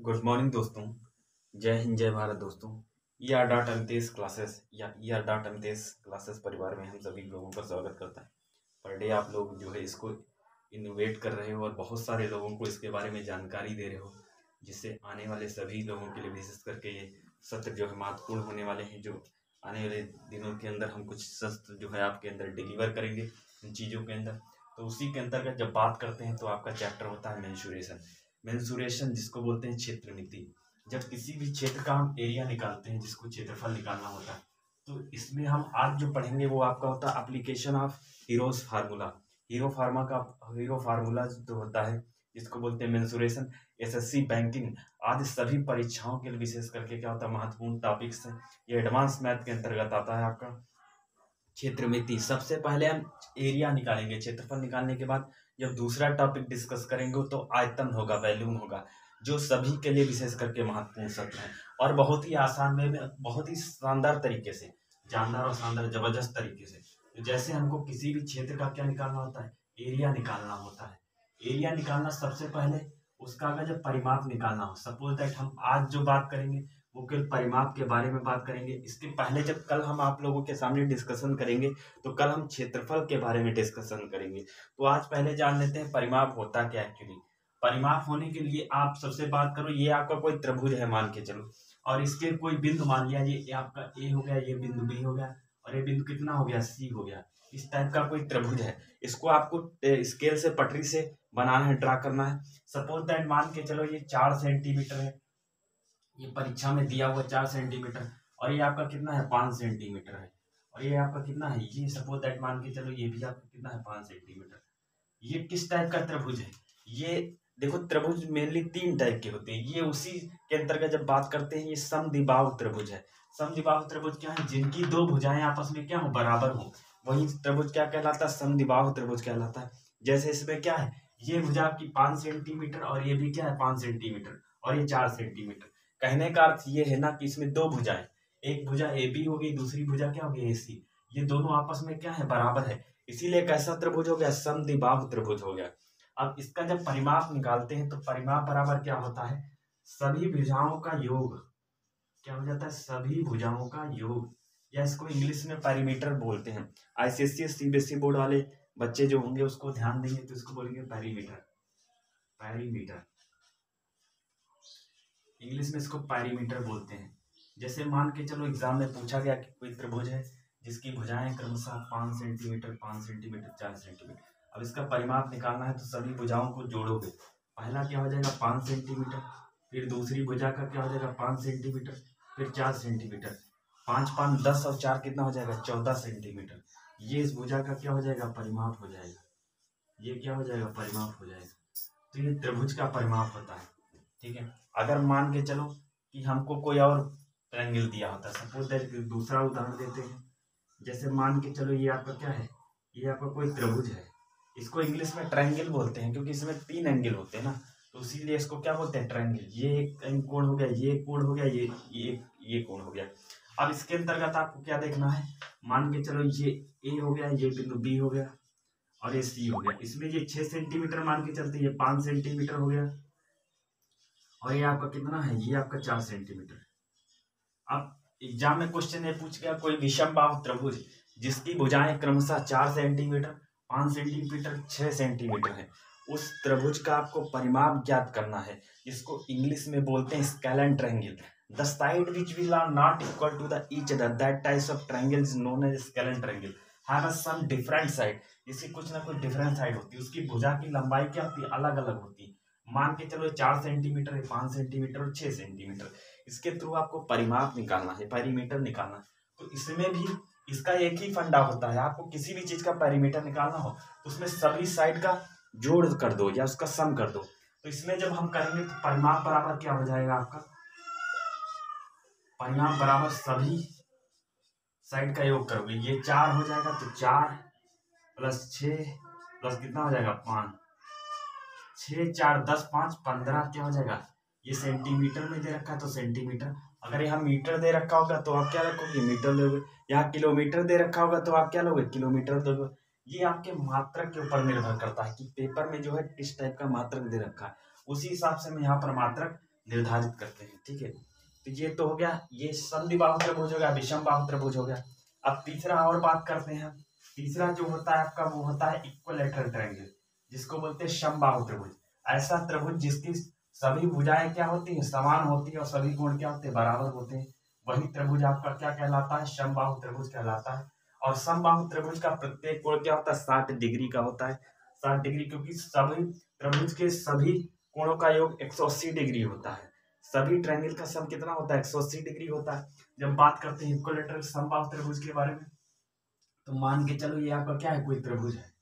Good morning दोस्तों। जय हिंद जय भारत दोस्तों। ई आर डॉट एमतेस क्लासेस परिवार में हम सभी लोगों का स्वागत करता है। पर डे आप लोग जो है इसको इनोवेट कर रहे हो और बहुत सारे लोगों को इसके बारे में जानकारी दे रहे हो, जिससे आने वाले सभी लोगों के लिए विशेष करके ये सत्र जो है महत्वपूर्ण होने वाले हैं। जो आने वाले दिनों के अंदर हम कुछ सत्र जो है आपके अंदर डिलीवर करेंगे इन चीज़ों के अंदर। तो उसी के अंतर्गत जब बात करते हैं तो आपका चैप्टर होता है मेंसुरेशन। मेंसुरेशन जिसको बोलते हैं क्षेत्र मिति। जब किसी भी क्षेत्र का हम एरिया निकालते हैं, जिसको क्षेत्रफल निकालना होता है, तो इसमें हम आज जो पढ़ेंगे वो आपका होता है application of hero's formula. Hero formula जो होता है जिसको बोलते हैं मेंसुरेशन। एसएससी बैंकिंग आदि सभी परीक्षाओं के लिए विशेष करके क्या होता है महत्वपूर्ण टॉपिक्स है। ये एडवांस मैथ के अंतर्गत आता है आपका क्षेत्र मिति। सबसे पहले हम एरिया निकालेंगे, क्षेत्रफल निकालने के बाद जब दूसरा टॉपिक डिस्कस करेंगे तो आयतन होगा, वैल्यूम होगा, जो सभी के लिए विशेष करके महत्वपूर्ण सत्र है और बहुत ही आसान में बहुत ही शानदार तरीके से, जानदार और शानदार जबरदस्त तरीके से। तो जैसे हमको किसी भी क्षेत्र का क्या निकालना होता है, एरिया निकालना होता है। एरिया निकालना सबसे पहले उसका अगर जब परिमाप निकालना हो, सपोज दैट हम आज जो बात करेंगे वो केवल परिमाप के बारे में बात करेंगे। इसके पहले जब कल हम आप लोगों के सामने डिस्कशन करेंगे तो कल हम क्षेत्रफल के बारे में डिस्कशन करेंगे। तो आज पहले जान लेते हैं परिमाप होता क्या एक्चुअली। परिमाप होने के लिए आप सबसे बात करो, ये आपका कोई त्रिभुज है मान के चलो, और इसके कोई बिंदु मान लिया, ये आपका ए हो गया, ये बिंदु बी हो गया और ये बिंदु कितना हो गया, सी हो गया। इस टाइप का कोई त्रिभुज है, इसको आपको स्केल से पटरी से बनाना है, ड्रा करना है। सपोज दैट मान के चलो ये 4 सेंटीमीटर है, ये परीक्षा में दिया हुआ 4 सेंटीमीटर, और ये आपका कितना है 5 सेंटीमीटर है, और ये आपका कितना है, ये सपोज दैट मान के चलो ये भी आपका कितना है 5 सेंटीमीटर। ये किस टाइप का त्रिभुज है, ये देखो त्रिभुज मेनली 3 टाइप के होते हैं। ये उसी के अंतर्गत जब बात करते हैं, ये समद्विबाहु त्रिभुज है। समद्विबाहु त्रिभुज क्या है, जिनकी दो भुजाएं आपस में क्या हो, बराबर हो, वही त्रिभुज क्या कहलाता है, समद्विबाहु त्रिभुज कहलाता है। जैसे इसमें क्या है, ये भुजा आपकी 5 सेंटीमीटर और ये भी क्या है 5 सेंटीमीटर और ये 4 सेंटीमीटर। कहने का अर्थ ये है ना कि इसमें दो भुजाएं, एक भुजा ए बी होगी, दूसरी भुजा क्या होगी ए सी, ये दोनों आपस में क्या है, बराबर है, इसीलिए कैसा त्रिभुज हो गया, समद्विबाहु त्रिभुज हो गया। अब इसका जब परिमाप निकालते हैं तो परिमाप बराबर क्या होता है, सभी भुजाओं का योग। क्या हो जाता है, सभी भुजाओं का योग, या इसको इंग्लिश में पेरीमीटर बोलते हैं। आईसीएससी सीबीएसई बोर्ड वाले बच्चे जो होंगे उसको ध्यान देंगे तो इसको बोलेंगे पेरीमीटर। पेरीमीटर इंग्लिश में इसको पेरीमीटर बोलते हैं। जैसे मान के चलो एग्जाम में पूछा गया कि कोई त्रिभुज है जिसकी भुजाएं क्रमशः 5 सेंटीमीटर 5 सेंटीमीटर 4 सेंटीमीटर। अब इसका परिमाप निकालना है तो सभी भुजाओं को जोड़ोगे, पहला क्या हो जाएगा 5 सेंटीमीटर, फिर दूसरी भुजा का क्या हो जाएगा 5 सेंटीमीटर, फिर 4 सेंटीमीटर, 5 5 10 और 4 कितना हो जाएगा 14 सेंटीमीटर। ये इस भुजा का क्या हो जाएगा, परिमाप हो जाएगा, ये क्या हो जाएगा, परिमाप हो जाएगा। तो ये त्रिभुज का परिमाप होता है, ठीक है। अगर मान के चलो कि हमको कोई और ट्रायंगल दिया होता है, सपोज दैट दूसरा उदाहरण देते हैं। जैसे मान के चलो ये आपका क्या है, ये आपका कोई त्रिभुज है, इसको इंग्लिश में ट्रायंगल बोलते हैं क्योंकि इसमें 3 एंगल होते हैं ना, तो इसीलिए इसको क्या बोलते हैं, ट्रायंगल। ये एक कोण हो गया, ये एक कोण हो गया, ये कोण हो गया। अब इसके अंतर्गत आपको क्या देखना है, मान के चलो ये ए हो गया, ये बिंदु बी हो गया और ये सी हो गया। इसमें ये 6 सेंटीमीटर मान के चलते, ये 5 सेंटीमीटर हो गया और ये आपका कितना है, ये आपका 4 सेंटीमीटर। अब एग्जाम में क्वेश्चन ये पूछ गया कोई विषम बाहु त्रिभुज जिसकी भुजाएं क्रमशः 4 सेंटीमीटर 5 सेंटीमीटर 6 सेंटीमीटर है, उस त्रिभुज का आपको परिमाप ज्ञात करना है, जिसको इंग्लिश में बोलते हैं scalene triangle. The side which will are not equal to the each other, that types of triangle is known as scalene triangle, have a some different side. इसकी कुछ ना कुछ डिफरेंट साइड होती है, उसकी भुजा की लंबाई क्या होती है, अलग अलग होती है। मान के चलो 4 सेंटीमीटर 5 सेंटीमीटर और 6 सेंटीमीटर, इसके थ्रू आपको परिमाप निकालना है, पेरीमीटर निकालना है। तो इसमें भी इसका एक ही फंडा होता है, आपको किसी भी चीज का पेरीमीटर निकालना हो तो उसमें सभी साइड का जोड़ कर दो या उसका सम कर दो। तो इसमें जब हम करेंगे तो परिमाप बराबर क्या हो जाएगा आपका, परिमाप बराबर सभी साइड का योग करोगे, ये 4 हो जाएगा तो 4 प्लस 6 प्लस कितना हो जाएगा 5, 6 4 10 5 15 क्या हो जाएगा, ये सेंटीमीटर में दे रखा है तो सेंटीमीटर। अगर यहाँ मीटर दे रखा होगा तो आप क्या रखोगे, मीटर लोगे। यहाँ किलोमीटर दे रखा होगा तो आप क्या लोगे, किलोमीटर दोगे। ये आपके मात्रक के ऊपर निर्भर करता है कि पेपर में जो है किस टाइप का मात्रक दे रखा है, उसी हिसाब से मैं यहाँ पर मात्रक निर्धारित करते हैं। ठीक है, तो ये तो हो गया, ये समद्विबाहु त्रिभुज हो गया, विषमबाहु त्रिभुज हो गया। अब तीसरा और बात करते हैं। तीसरा जो होता है आपका वो होता है इक्विलैटरल ट्रायंगल, जिसको बोलते हैं समबाहु त्रिभुज। ऐसा त्रिभुज जिसकी सभी भुजाएं क्या होती हैं, समान होती है और सभी कोण क्या होते हैं, बराबर होते हैं, वही त्रिभुज आपका क्या कहलाता है, समबाहु त्रिभुज कहलाता है। और समबाहु त्रिभुज का प्रत्येक कोण क्या होता है, 60 डिग्री का होता है। 60 डिग्री, क्योंकि सभी त्रिभुज के सभी कोणों का योग 180 डिग्री होता है। सभी ट्रायंगल का सम कितना होता है, 180 डिग्री होता है। जब बात करते हैं इक्विलैटरल समबाहु त्रिभुज के बारे में, तो मान के चलो ये आपका क्या है, कोई त्रिभुज है,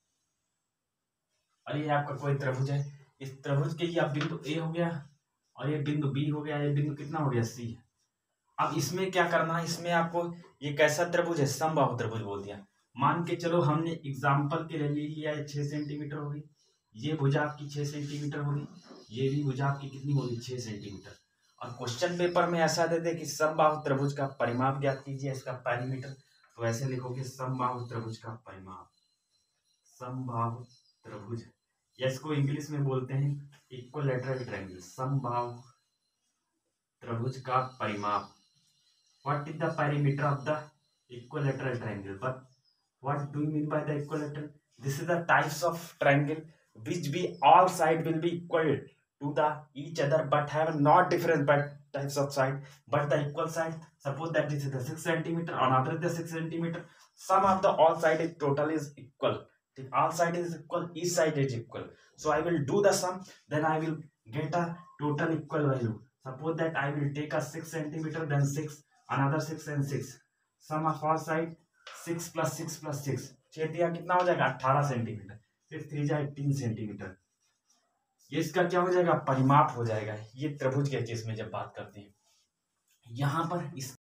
और ये आपका कोई त्रिभुज है। इस त्रिभुज के ये बिंदु ए हो गया और ये बिंदु बी हो गया, ये बिंदु कितना हो गया, सी है। अब इसमें क्या करना है, इसमें आपको ये कैसा त्रिभुज है, समबाहु त्रिभुज बोल दिया। मान के चलो हमने एग्जाम्पल के लिए लिया है 6 सेंटीमीटर होगी, ये भुजा आपकी 6 सेंटीमीटर होगी, ये भी भुजा आपकी कितनी होगी, 6 सेंटीमीटर। और क्वेश्चन पेपर में ऐसा दे दे कि समबाहु त्रिभुज का परिमाप ज्ञात कीजिए, इसका पैरामीटर, तो ऐसे लिखोगे समबाहु त्रिभुज का परिमाप, समबाहु त्रिभुज, या इसको इंग्लिश में बोलते हैं इक्विलैटरल ट्रायंगल, समबाहु त्रिभुज का परिमाप। What is the perimeter of the equilateral triangle? But what do you mean by the equilateral? This is the types of triangle which be all side will be equal to the each other, but have not different but types of side, but the equal side. Suppose that this is the 6 centimeter, another is the 6 centimeter. Sum of the all side is total is equal. All side is equal, each side is equal. So I will do the sum, then I will get a total equal value. Suppose that I will take a 6 centimeter, then 6, another 6 and 6. Sum of all side 6 plus 6 plus 6, 6 दिया कितना हो जाएगा, 18 centimetre, 6 3 जाए 18 centimetre. ये इसका क्या हो जाएगा, परिमाप हो जाएगा। ये त्रिभुज के केस में जब बात करते हैं, यहाँ पर इस